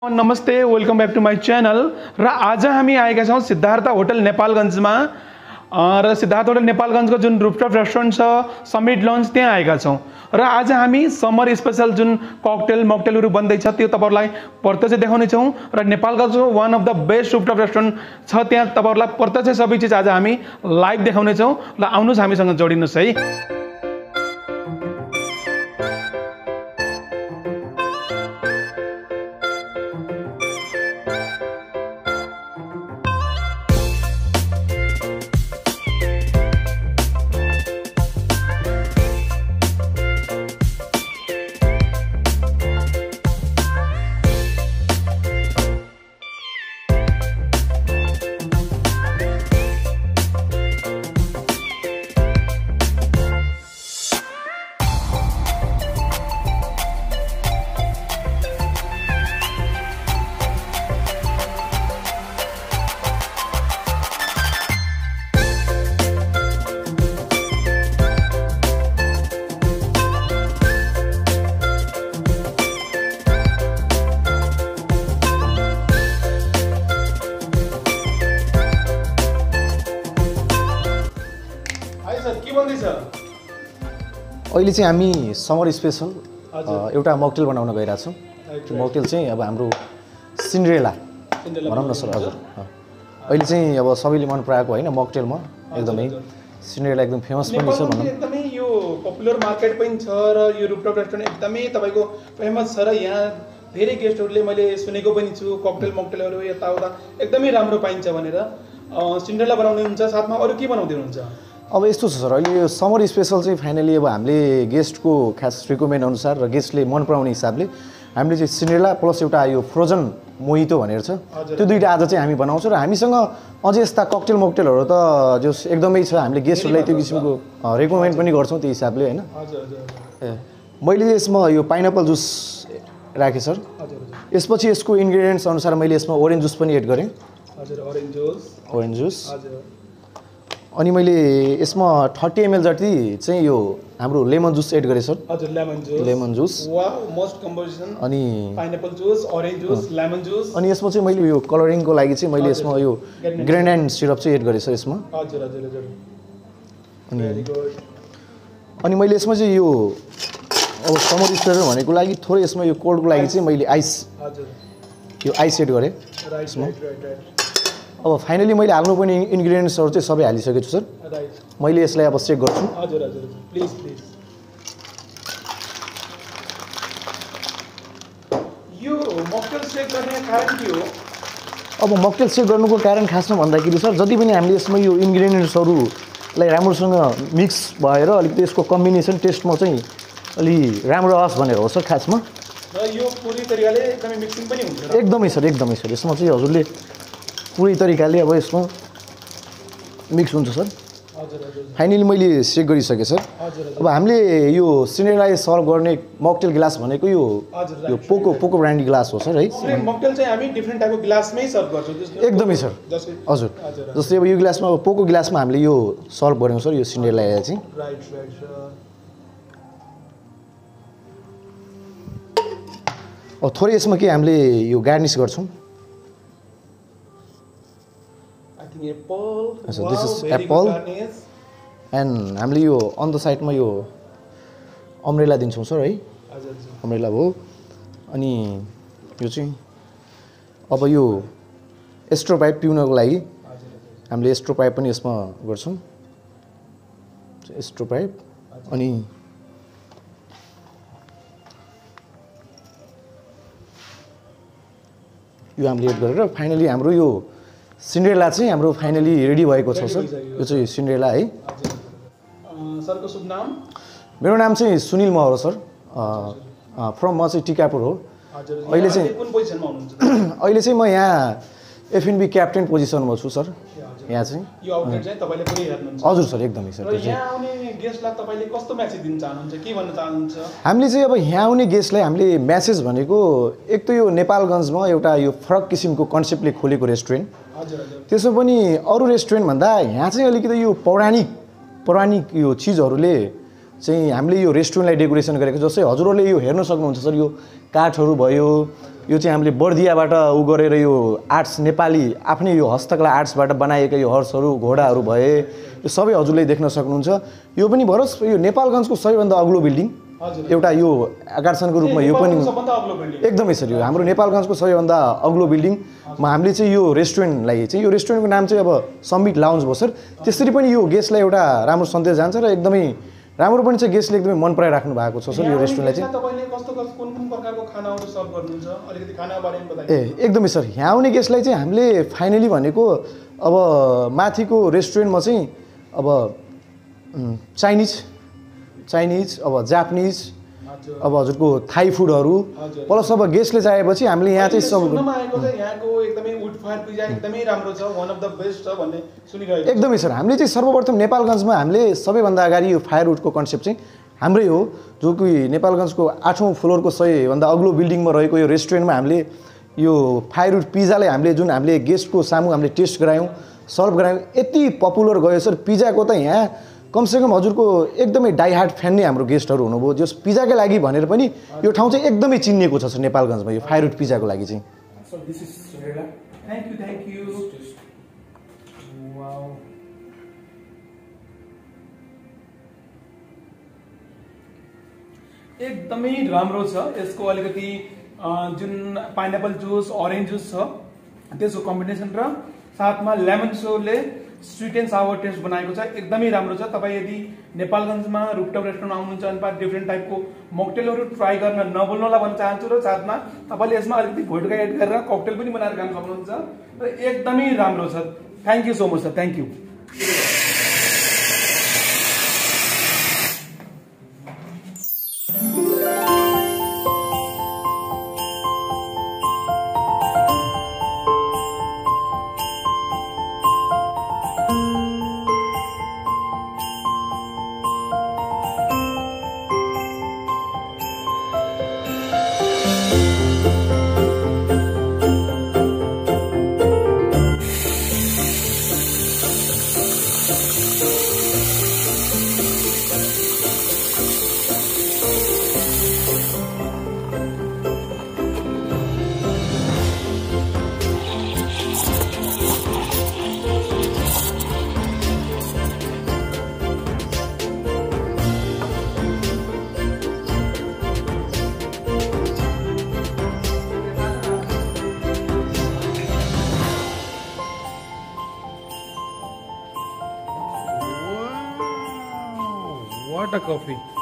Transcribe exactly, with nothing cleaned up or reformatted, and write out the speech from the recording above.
नमस्ते, welcome back to my channel. र आज हामी आएका छौँ सिद्धार्थ होटल नेपालगञ्जमा र सिद्धार्थ होटल नेपालगञ्जको जुन रूफटप रेस्टुरेन्ट छ समिट लन्च त्यहाँ आएका छौँ र आज हामी समर स्पेशल जुन ककटेल मकटेलहरू बन्दैछ त्यो तपाईहरुलाई प्रत्यक्ष देखाउने छौँ र नेपालगञ्जको one of the best rooftop restaurant छ त्यहाँ तपाईहरुलाई प्रत्यक्ष सबै चीज आज हामी लाइभ देखाउने छौँ। ल आउनुस् हामीसँग जोडिनुस् है। अहिले चाहिँ हामी समर स्पेशल एउटा मकटेल बनाउन गइरहेको छौँ। त्यो मकटेल चाहिँ अब हाम्रो सिन्ड्रेला भनौँ न सर। हजुर, अहिले चाहिँ अब सबैले मन पराएको होइन मकटेलमा एकदमै सिन्ड्रेला एकदम फेमस पनि छ भनौँ। एकदमै यो पपुलर मार्केट पनि छ र यो रूफटप रेस्टुरेन्ट एकदमै तपाईको फेमस छ र यहाँ धेरै गेस्टहरूले मैले सुनेको पनि छु ककटेल मकटेलहरू यताउता एकदमै राम्रो पाइन्छ भनेर। सिन्ड्रेला बनाउँदै हुन्छ, साथमा अरू के बनाउँदै हुनुहुन्छ? अब यस्तो छ सर, अहिले यो समर स्पेशल चाहिँ फाइनली अब हामीले गेस्टको खास रिकमेन्ड अनुसार र गेस्टले मन पराउने हिसाबले हामीले चाहिँ सिन्ड्रेला प्लस एउटा यो फ्रोजन मोहितो भनेर छ त्यो दुईटा आज चाहिँ हामी बनाउँछौँ र हामीसँग अझै यस्ता ककटेल मकटेलहरू त जो एकदमै छ। हामीले गेस्टहरूलाई त्यो किसिमको रिकमेन्ड पनि गर्छौँ त्यो हिसाबले होइन। मैले यसमा यो पाइनएप्पल जुस राखेँ सर। यसपछि यसको इन्ग्रिडियन्ट्स अनुसार मैले यसमा ओरेन्ज जुस पनि एड गरेँ। ओरेन्ज जुस अनि मैले यसमा थर्टी एमएल जति चाहिँ यो हाम्रो लेमन जुस एड गरेँ सर। हजुर, lemon juice. Lemon juice wow, most combination. अनि pineapple juice, orange juice, lemon juice. अनि यसमा चाहिँ मैले यो कलरिङको लागि चाहिँ मैले यसमा यो ग्रेनाइड सिरप चाहिँ एड गरेँ सर यसमा। हजुर हजुर हजुर। अनि अनि मैले यसमा चाहिँ यो अब समर स्पेशल भनेको लागि थोरै यसमा यो कोल्डको लागि चाहिँ मैले आइस हजुर यो आइस एड गरेँ यसमा। Right right right. अब फाइनली मैले हाल्नु पनि इन्ग्रिडियन्ट्सहरू चाहिँ सबै हालिसकेको छु सर। राइट। मैले यसलाई अब चेक गर्छु। हजुर हजुर प्लिज प्लिज। यो मकटेल चेक गर्ने कारण के हो? अब मकटेल चेक गर्नुको कारण खासमा भन्दाखेरि सर जति पनि हामीले यसमा यो इन्ग्रिडियन्ट्सहरूलाई राम्रोसँग मिक्स भएर अलिकति यसको कम्बिनेसन टेस्टमा चाहिँ अलि राम्रो आओस् भनेर हो सर खासमा। र यो पुरै तरिकाले एकदमै मिक्सिङ पनि हुन्छ? एकदमै सर, एकदमै सर। यसमा चाहिँ हजुरले पुरै तरिकाले अब यसमा मिक्स हुन्छ सर। फाइनली मैले चेक गरिसकेँ सर। अब हामीले यो सिन्ड्रेला सर्भ गर्ने मकटेल ग्लास भनेको यो यो पोको पोको ब्रान्डी ग्लास हो सर है। मकटेल चाहिँ हामी डिफ्रेन्ट टाइपको ग्लासमै सर्भ गर्छौँ? एकदमै सर। हजुर, जस्तै अब यो ग्लासमा पोको ग्लासमा हामीले यो सर्भ गऱ्यौँ सर यो सिन्ड्रेला चाहिँ। Right right. अब थोरै यसमा के हामीले यो गार्निस गर्छौँ। Apple. So wow, this is apple and हामीले यो अन द साइडमा यो अम्ब्रेला दिन्छौँ सर है। अम्ब्रेला हो। अनि यो चाहिँ अब यो एस्ट्रो पाइप पिउनको लागि हामीले एस्ट्रो पाइप पनि यसमा गर्छौँ। एस्ट्रो पाइप अनि यो हामीले एड गरेर फाइनली हाम्रो यो सिन्ड्रेला चाहिँ हाम्रो फाइनली रेडी भएको छ सर। यो चाहिँ सिन्ड्रेला है। सरको शुभ नाम? मेरो नाम चाहिँ सुनिल महर हो सर। फ्रम म चाहिँ टिकापुर हो। अहिले चाहिँ कुन पोजिसनमा हुनुहुन्छ? अहिले चाहिँ म यहाँ एफएनबी क्याप्टेन पोजिसनमा छु सर। यहाँ चाहिँ यो आउटलेट चाहिँ तपाईले पुरै हेर्नुहुन्छ? हजुर सर, एकदमै सर। र यहाँ आउने गेस्टलाई तपाईले कस्तो मेसेज दिन चाहनुहुन्छ, के भन्न चाहनुहुन्छ? हामीले चाहिँ अब यहाँ आउने गेस्टलाई हामीले मेसेज भनेको एक त यो नेपालगञ्जमा एउटा यो फरक किसिमको कन्सेप्टले खोलेको रेस्टुरेन्ट। हजुर हजुर। त्यसो पनि अरू रेस्टुरेन्ट भन्दा यहाँ चाहिँ अलिकति यो पौराणिक पौराणिक यो चीजहरूले चाहिँ हामीले यो रेस्टुरेन्टलाई डेकोरेसन गरेको। जस्तै हजुरहरूले यो हेर्न सक्नुहुन्छ सर, यो काठहरू भयो यो चाहिँ हामीले बर्दियाबाट उ गरेर यो आर्ट्स नेपाली आफ्नै यो हस्तकला आर्ट्सबाट बनाएका यो हर्सहरू घोडाहरू भए यो सबै हजुरले देख्न सक्नुहुन्छ। यो पनि भरोस् यो नेपालगञ्जको सबैभन्दा अग्लो बिल्डिङ एउटा यो आकर्षणको रूपमा यो पनि एकदमै सर यो हाम्रो नेपालगञ्जको सबैभन्दा अग्लो बिल्डिङमा हामीले चाहिँ यो रेस्टुरेन्टलाई चाहिँ यो रेस्टुरेन्टको नाम चाहिँ अब समिट लाउन्ज भयो सर। त्यसरी पनि यो गेस्टलाई एउटा राम्रो सन्देश जान्छ र एकदमै राम्रो पनि छ, गेस्टले एकदमै मन पराइराख्नु भएको छ सर यो रेस्टुरेन्टलाई चाहिँ। तपाईले कस्तो कस्तो कुन कुन प्रकारको खानाहरू सर्भ गर्नुहुन्छ अलिकति खाना बारेमा बताइदिनु। ए एकदमै सर यहाँ आउने गेस्टलाई चाहिँ हामीले फाइनली भनेको अब माथिको रेस्टुरेन्टमा चाहिँ अब चाइनिज चाइनिज अब जापानिज अब हजुरको थाई फुडहरू प्लस अब गेस्टले चाहेपछि हामीले यहाँ चाहिँ सब यहाँको एकदमै वुड फायर पिज्जा एकदमै राम्रो छ, वान अफ द बेस्ट छ भन्ने सुनिरहेको। एकदमै सर हामीले चाहिँ सर्वप्रथम नेपालगञ्जमा हामीले सबैभन्दा अगाडि यो फायरवुडको कन्सेप्ट चाहिँ हाम्रै हो, जो कि नेपालगञ्जको आठौँ फ्लोरको सबैभन्दा अग्लो बिल्डिङमा रहेको यो रेस्टुरेन्टमा हामीले यो फायरवुड पिज्जालाई हामीले जुन हामीले गेस्टको सामु हामीले टेस्ट गरायौँ सर्भ गरायौँ, यति पपुलर गयो सर पिज्जाको त यहाँ कमसेकम हजुरको एकदमै डाइहार्ड फ्यान नै हाम्रो गेस्टहरू हुनुभयो, जस पिज्जाकै लागि भनेर पनि यो ठाउँ चाहिँ एकदमै चिनिएको छ सर नेपालगञ्जमा यो फायरवुड पिज्जाको लागि चाहिँ। Thank you thank you. एकदमै राम्रो छ, यसको अलिकति जुन पाइनएप्पल जुस अरेन्ज जुस छ त्यसको कम्बिनेसन र साथमा लेमन सोले स्वीट एन्ड सावर टेस्ट बनाएको छ, एकदमै राम्रो छ। तपाईँ यदि नेपालगञ्जमा रुपटप रेस्टुरेन्ट आउनुहुन्छ भने डिफ्रेन्ट टाइपको मोकटेलहरू ट्राई गर्न नभुल्नुहोला भन्न चाहन्छु र साथमा तपाईँले यसमा अलिकति भोडका एड गरेर ककटेल पनि बनाएर खान सक्नुहुन्छ र एकदमै राम्रो छ। Thank you so much sir, thank you. What a coffee.